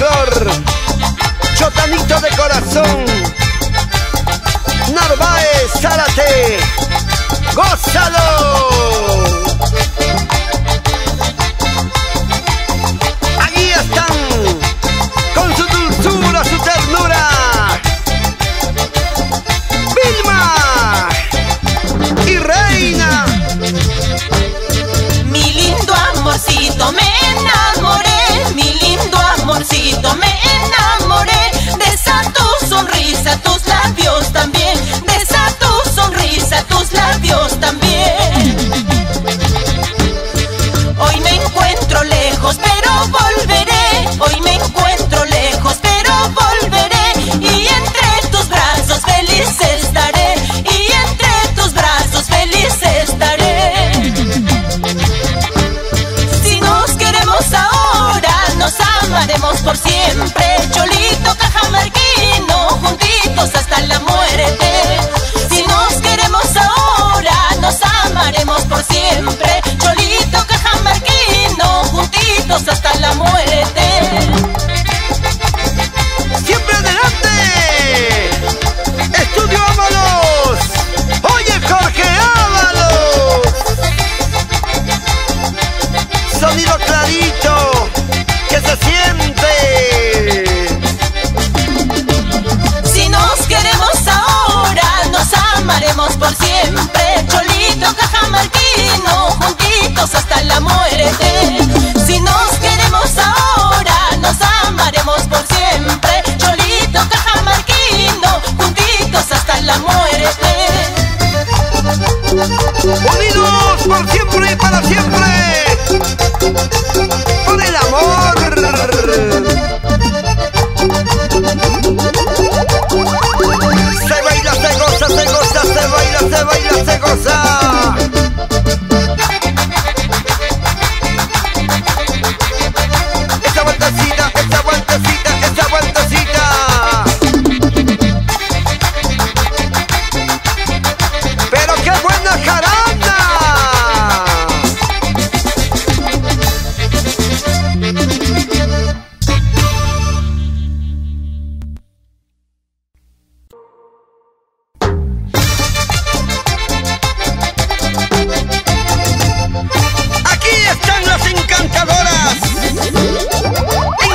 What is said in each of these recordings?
Flor, Chotanito de corazón, Narváez, Zárate, ¡gózalo! Allí están, con su dulzura, su ternura, Vilma y Reina. Mi lindo amorcito, me enamoré, mi lindo amorcito, me enamoré de esa tu sonrisa, tus labios también, de esa tu sonrisa, tus labios también. Hoy me encuentro lejos, pero volveré, hoy me encuentro lejos, pero volveré, y entre tus brazos feliz estaré, y entre tus brazos feliz estaré. Si nos queremos ahora, nos amaremos por siempre, Cholito, cajamarquino, juntitos hasta la muerte. Si nos queremos ahora, nos amaremos por siempre, Cholito, cajamarquino, juntitos hasta la muerte. ¡Siempre adelante! ¡Estudio Ábalos! ¡Oye, Jorge Ábalos! Sonido clarito, que se siente. Si nos queremos ahora, nos amaremos por siempre, Cholito, cajamarquino, juntitos hasta la muerte. Si nos queremos ahora, nos amaremos por siempre, Cholito, cajamarquino, juntitos hasta la muerte. Unidos por siempre y para siempre, por el amor. Se baila, se goza, se goza, se baila, se baila, se goza. Esa vueltecita, esa vueltecita, esa vueltecita. Pero qué buena jarana. Aquí están las encantadoras.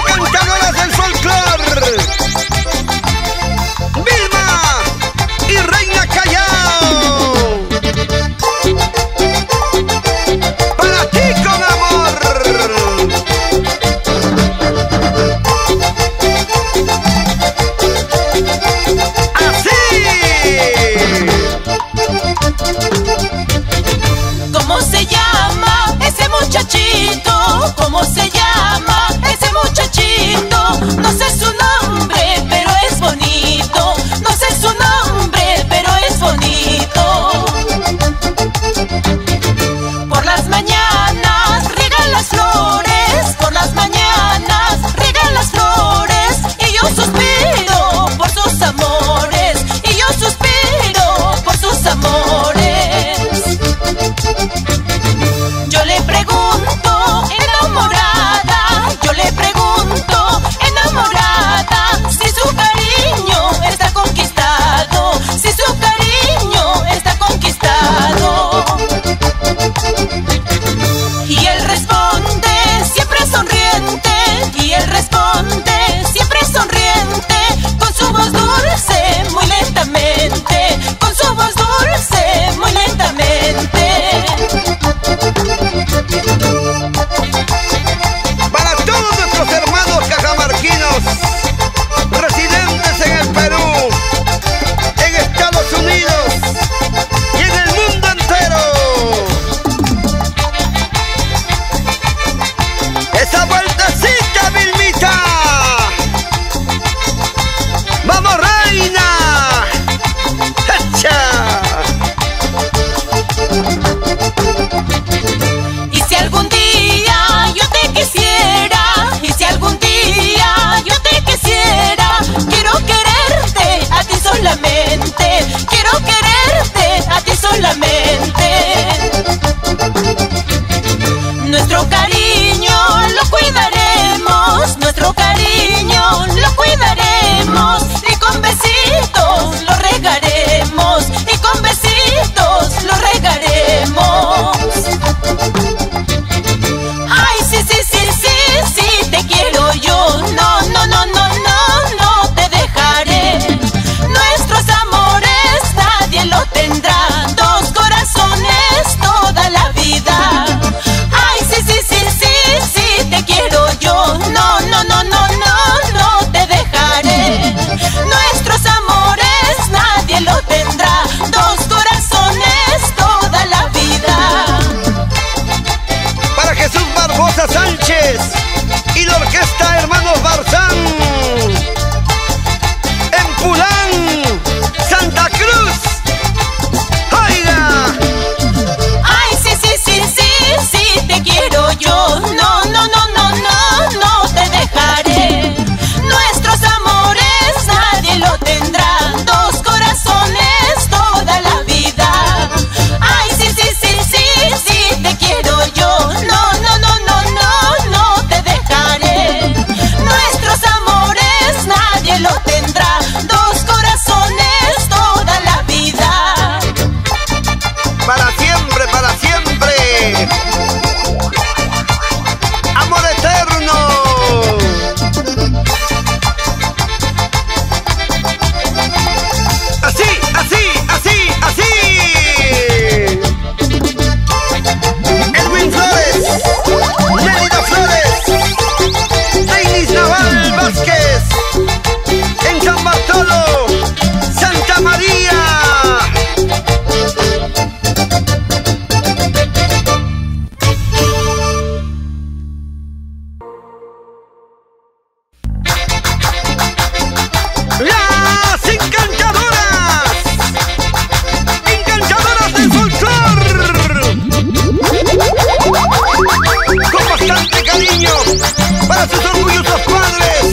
para sus orgullosos padres.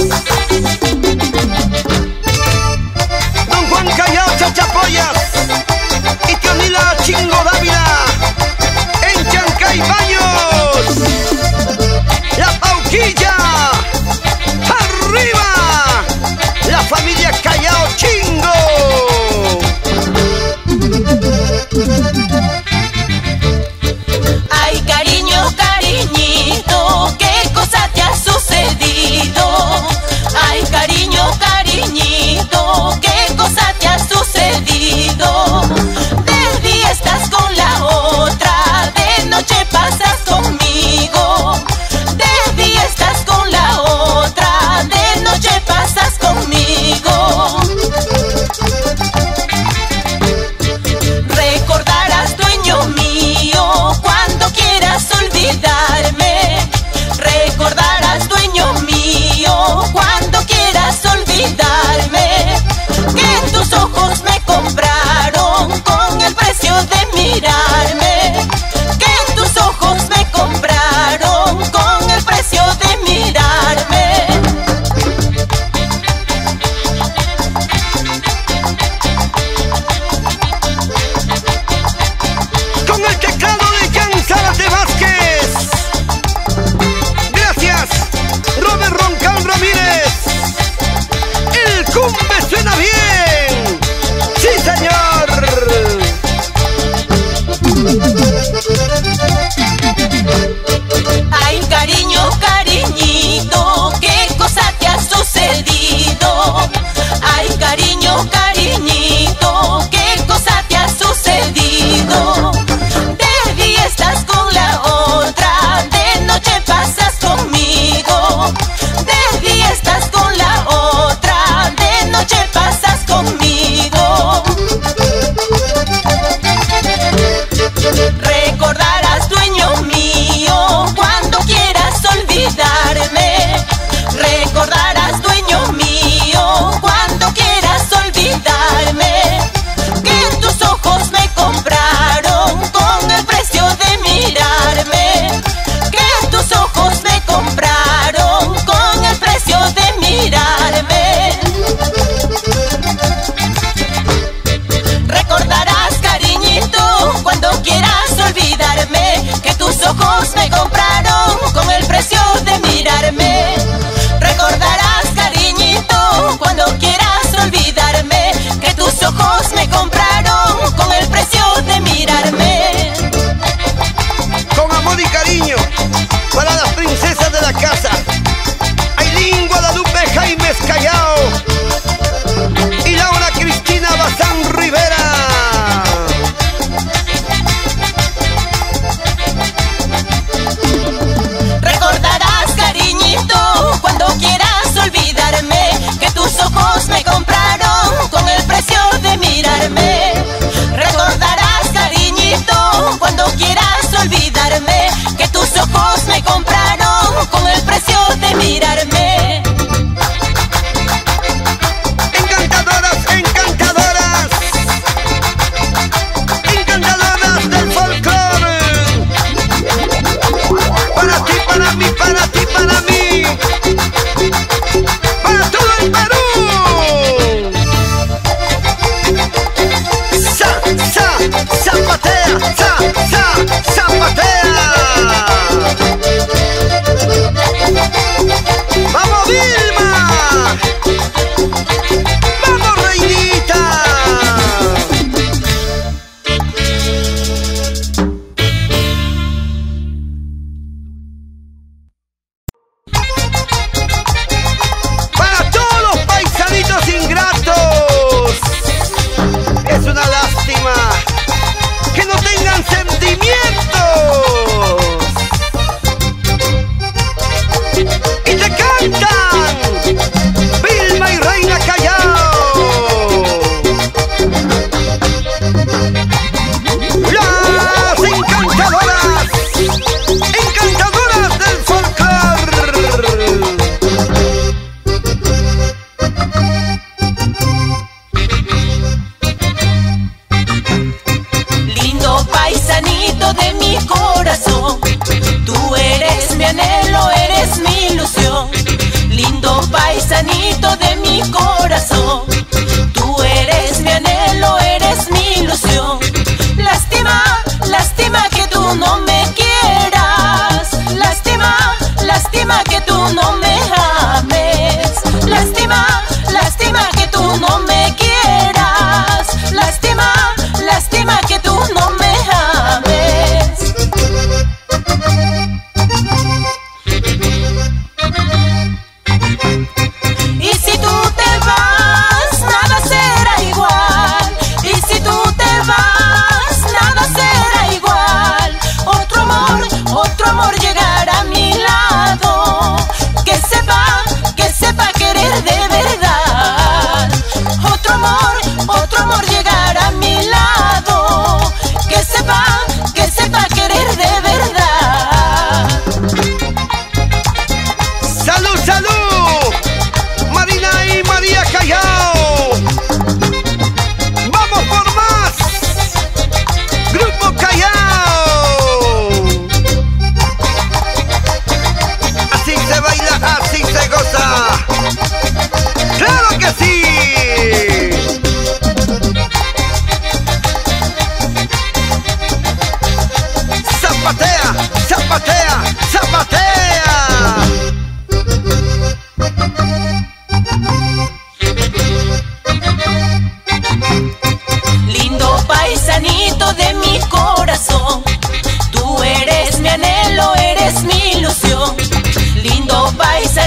Don Juan Callao Chachapoyas y tío Nila Chingo Dávila en Chancay Baños. La Pauquilla, arriba, la familia Callao Chingo. Ay, cariño, cariñito, qué cosa te asusta.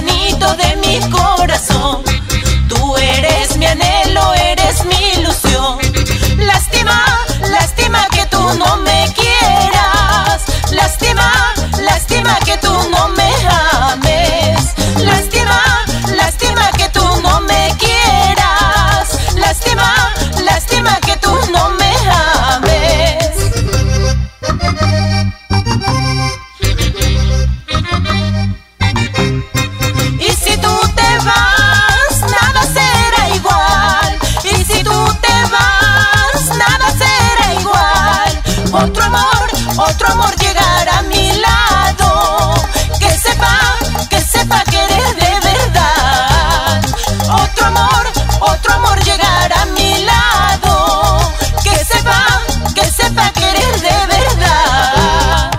hermanito de mi corazón. Tú eres mi anhelo, eres mi ilusión. Lástima, lástima que tú no me quieras. Lástima, lástima que tú no me ames. Lástima, lástima que tú no me quieras. Lástima, lástima que tú no me ames. Y si tú te vas, nada será igual. Y si tú te vas, nada será igual. Otro amor llegará a mi lado. Que sepa que eres de verdad. Otro amor llegará a mi lado. Que sepa que eres de verdad.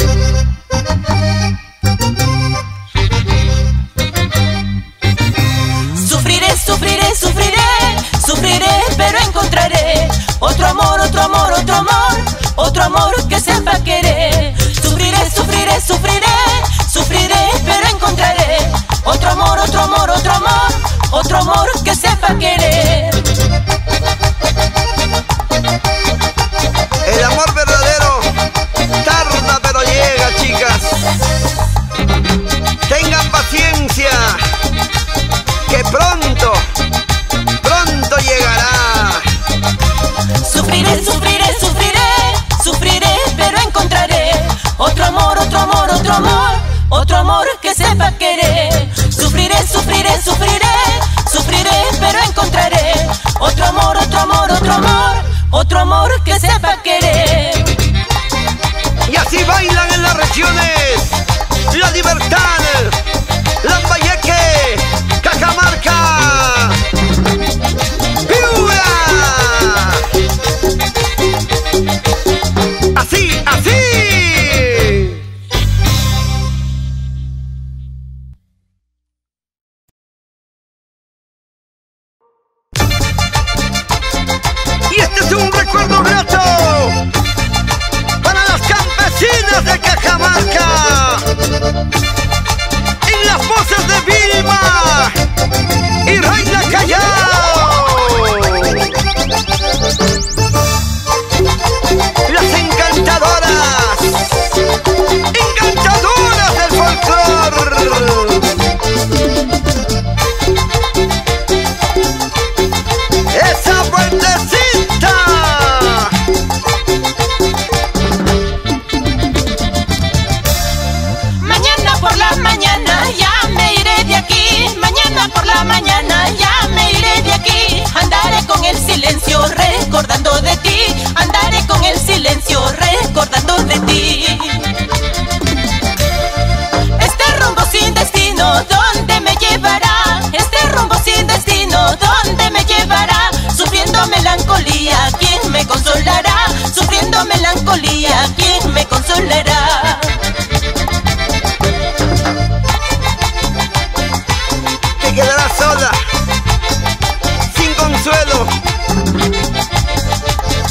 Sufriré, sufriré, sufriré, sufriré, pero encontraré otro amor, otro amor, otro amor, otro amor que sepa querer. Sufriré, sufriré, sufriré, sufriré, pero encontraré otro amor, otro amor, otro amor, otro amor que sepa querer. El amor verdadero tarda pero llega, chicas. Tengan paciencia, que pronto, pronto llegará. Sufriré, sufriré, sufriré, sufriré, pero encontraré otro amor, otro amor, otro amor, otro amor que sepa querer. Sufriré, sufriré, sufriré, sufriré, pero encontraré otro amor, otro amor, otro amor, otro amor que sepa querer. Y así bailan en las regiones La Libertad, Lambayeque, Cajamarca, Piura. Así, así. Y este es un recuerdo grato para las campesinas de Cajamarca, en las voces de Vilma y Reina Callao, las encantadoras, encantadoras del folclor. Esa vueltecita. Mañana por la mañana ya me iré de aquí. Mañana por la mañana ya me iré de aquí. Andaré con el silencio recordando de ti. Andaré con el silencio recordando de ti. Este rumbo sin destino, ¿dónde me llevará? Este rumbo sin destino, ¿dónde me llevará? Sufriendo melancolía, ¿quién me consolará? Sufriendo melancolía, ¿quién me consolará? Te quedarás sola, sin consuelo,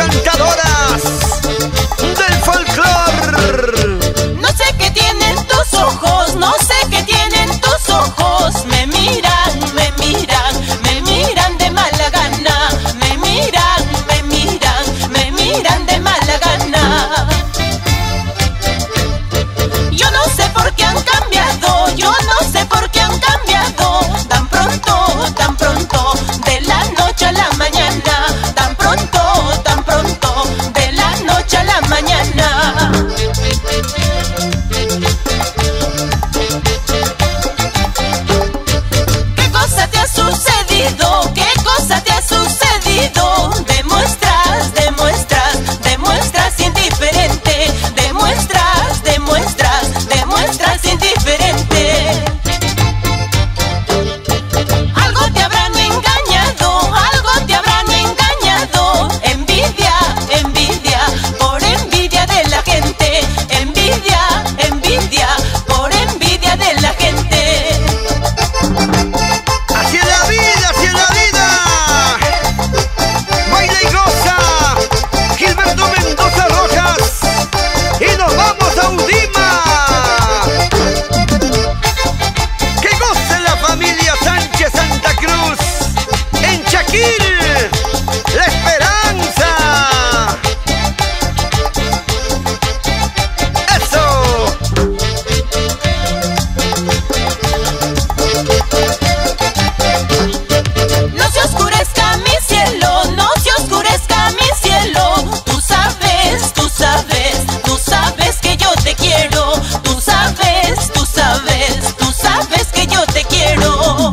cantadoras del folclor. No sé qué tienen tus ojos, no sé qué tienen tus ojos. Me miran, me miran, me miran de mala gana. Me miran, me miran, me miran de mala gana. Yo no sé por qué han cambiado, yo no sé por qué han cambiado. Tan pronto, de la noche a la mañana. Tan pronto, de la noche a la mañana. ¿Qué cosa te ha sucedido? ¿Qué cosa te ha sucedido? Demuestras, demuestras, demuestras indiferente. Demuestras, demuestras, demuestras indiferente. Algo te habrán engañado, algo te habrán engañado. Envidia, envidia, por envidia de la gente. Envidia, envidia, por envidia de la gente. Así es la vida, así es la vida. Baila y goza, Gilberto Mendoza Rojas. Y nos vamos a Udima. Que goce la familia Sánchez Santa Cruz. En Chaquil, La Esperanza. Eso. No se oscurezca mi cielo, no se oscurezca mi cielo. Tú sabes, tú sabes, tú sabes que yo te quiero. Tú sabes, tú sabes, tú sabes que yo te quiero.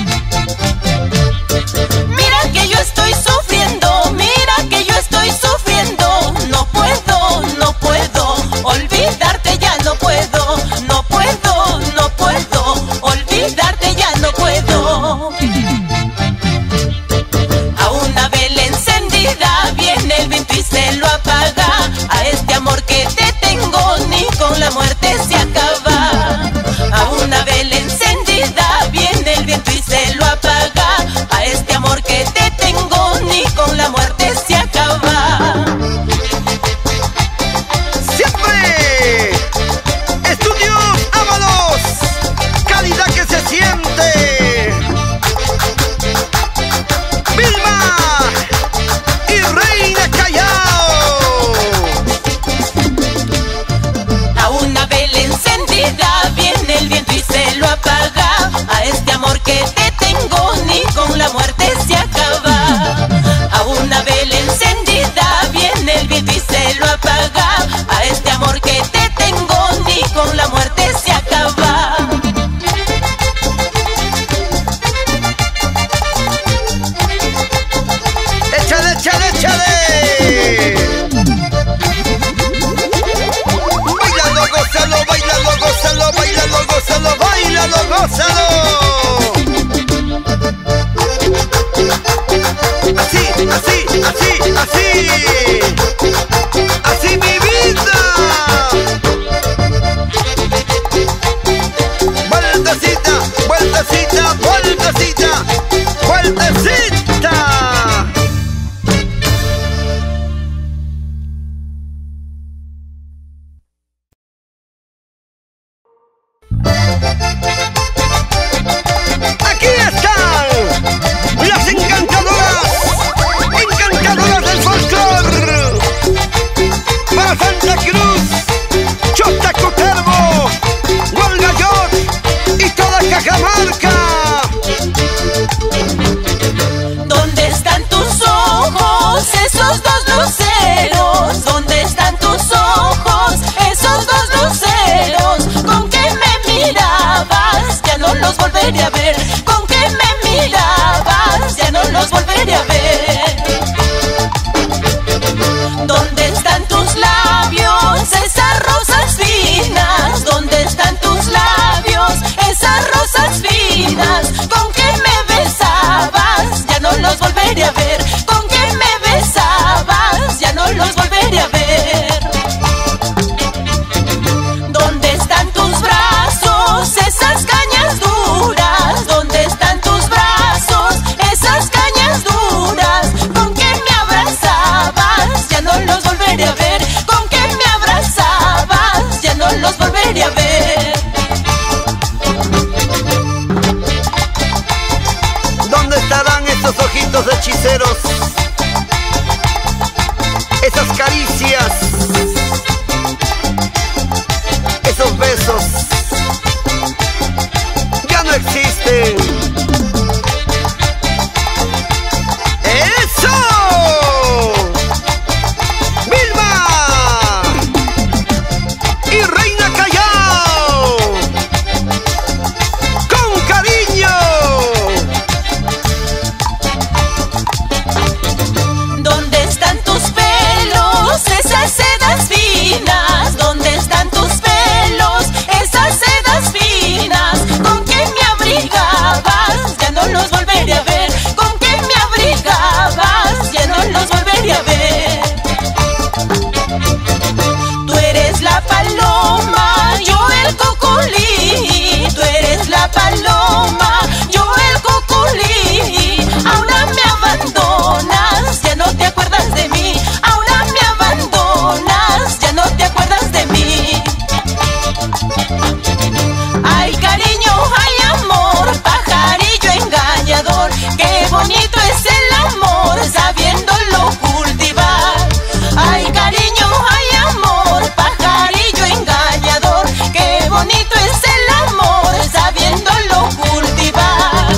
Mira que yo estoy sufriendo, mira que yo estoy sufriendo. No puedo, no puedo, olvidarte ya no puedo. No puedo, no puedo, olvidarte ya no puedo. A una vela encendida viene el viento y se lo apaga. A este amor que te tengo ni con la muerte se acaba. A una vela encendida viene el viento y se lo apaga. A este amor que te tengo ni con la muerte se acaba. Siempre Estudios Ábalos, calidad que se siente. Vilma y Reina Callao. esas caricias, esos besos ya no existen. ¡Eso! ¡Vilma! Y Reina Callao, con cariño. ¿Dónde están tus pelos, esas sedas finas? ¿Dónde están tus pelos, esas sedas finas? ¿Con qué me abrigabas? Ya no los volveré a ver. ¿Con qué me abrigabas? Ya no los volveré a ver. Tú eres la paloma, yo el cocolí. Tú eres la paloma, yo el cocolí. Ahora me abandonas, ya no te acuerdas de mí. Ahora me abandonas, ya no te acuerdas de mí. Ay, cariño, ay, amor, pajarillo engañador. Qué bonito es el amor, sabiéndolo cultivar. Ay, cariño, ay, amor, pajarillo engañador. Qué bonito es el amor, sabiéndolo cultivar.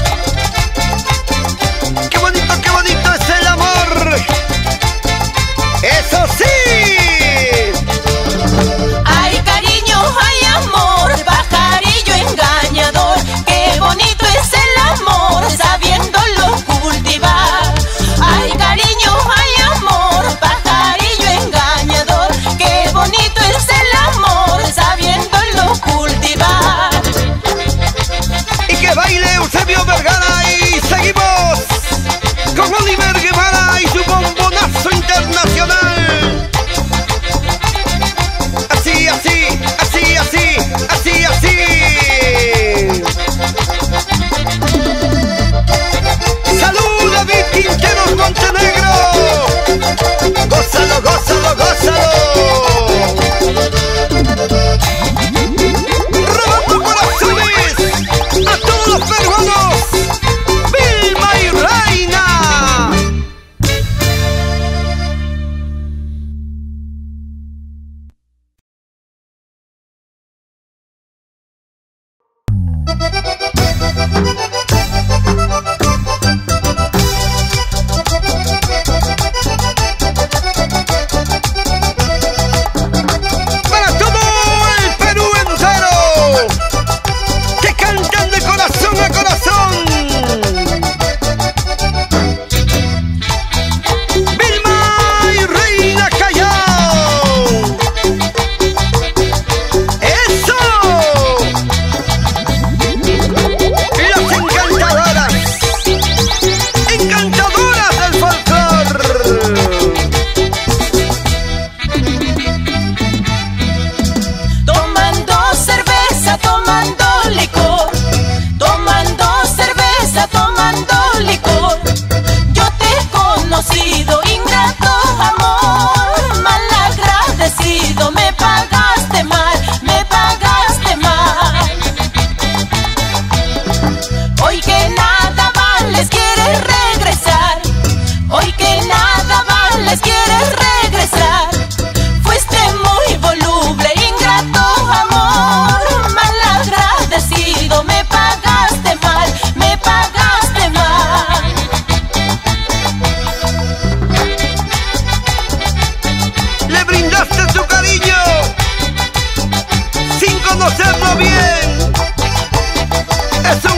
Qué bonito es el amor. ¡Eso sí! Ay, cariño, ay, amor, pajarillo engañador. Qué bonito es el amor, sabiéndolo cultivar. Ay, cariño, ay, amor, pajarillo engañador. Qué bonito es el amor, sabiéndolo cultivar. Y que baile Eusebio Vergara y seguimos con Oliver Guevara y su bombonazo internacional. Así, así, así, así, así, así. ¡Salud, David Quinteros Montenegro! ¡Gózalo, gózalo, gózalo! ¡Robando corazones a todos los peruanos! ¡Vilma y Reina! Para todo el Perú entero, que cantan de corazón a corazón. Vilma y Reina Callao. ¡Eso! Las encantadoras, encantadoras del folclor. Tomando cerveza, tomando licor. Tomando cerveza, tomando licor. Yo te he conocido, ingrato amor. Mal agradecido, me pagaste mal, me pagaste mal. Hoy que nada vales, quieres regresar. Hoy que nada vales, quieres regresar. Fuiste muy voluble, ingrato amor. Mal agradecido, me pagaste mal, me pagaste mal. Le brindaste tu cariño sin conocerlo bien. Es un